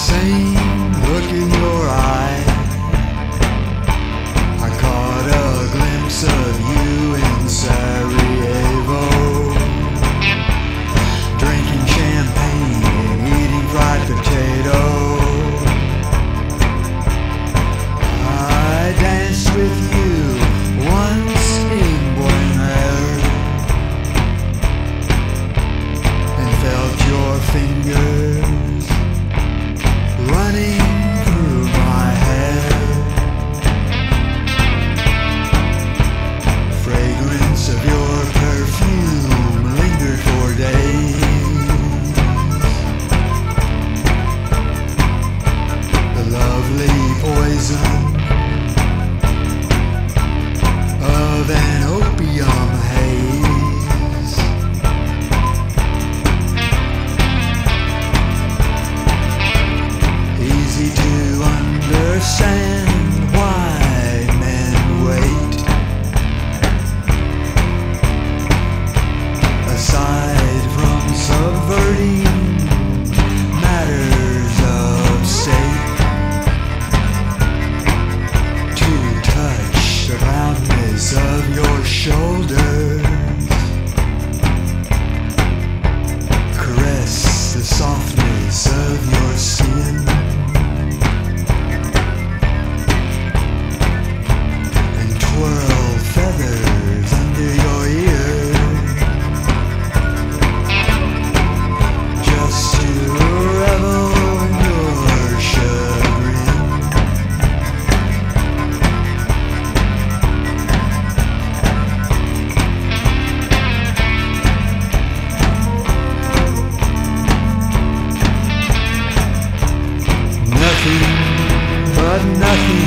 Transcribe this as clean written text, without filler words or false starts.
same look in your eye. I caught a glimpse of you in Sarajevo, drinking champagne and eating fried potato. I danced with you once in Buenos Aires and felt your fingers running through my hair. Fragrance of your perfume lingered for days. The lovely poison of an opium haze. Easy to understand why men wait. Aside from subverting matters of state, to touch the roundness of your shoulders, caress the softness of your skin, and twirl feathers under your ears, just to revel in your chagrin. Nothing but nothing